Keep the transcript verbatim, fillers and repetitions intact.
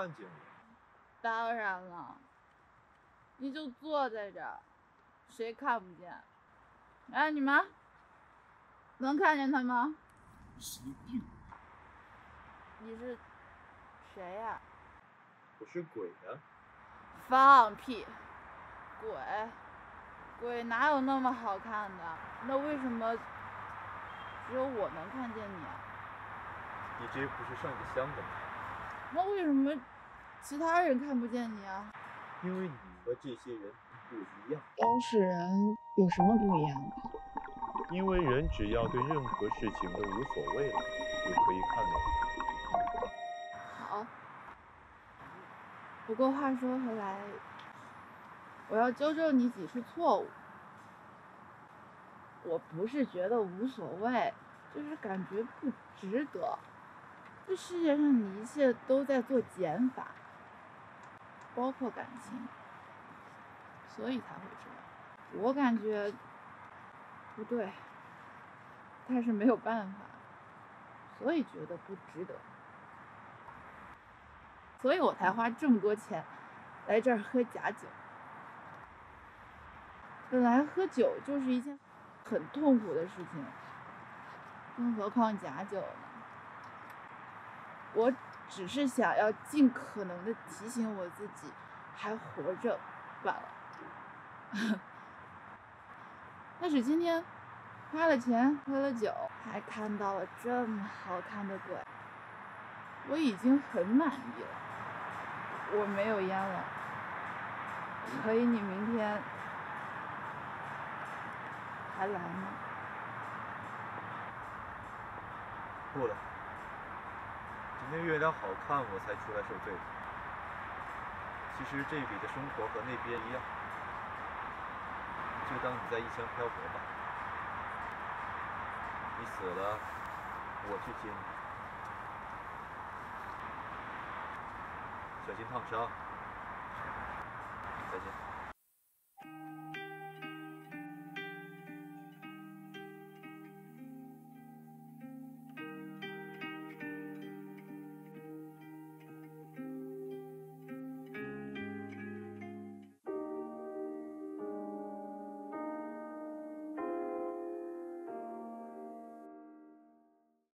看见我？ 当然了，你就坐在这儿，谁看不见？哎，你们能看见他吗？ 神经！ 你是谁呀、啊？ 我是鬼呀、啊！ 放屁！鬼，鬼哪有那么好看的？那为什么只有我能看见你啊？ 你这不是上过香的吗？ 那为什么其他人看不见你啊？ 因为你和这些人不一样。 都是人，有什么不一样的？ 因为人只要对任何事情都无所谓了，就可以看到我。 好。不过话说回来，我要纠正你几次错误。我不是觉得无所谓，就是感觉不值得。这世界上的一切都在做减法，包括感情，所以才会这样。我感觉不对，但是没有办法，所以觉得不值得，所以我才花这么多钱来这儿喝假酒。本来喝酒就是一件很痛苦的事情，更何况假酒呢？我只是想要尽可能的提醒我自己还活着罢了。但是今天花了钱喝了酒，还看到了这么好看的鬼，我已经很满意了。我没有烟了，所以你明天还来吗？ 不了，今天月亮好看，我才出来受罪的。其实这里的生活和那边一样，就当你在异乡漂泊吧。你死了，我去接你。小心烫伤。再见。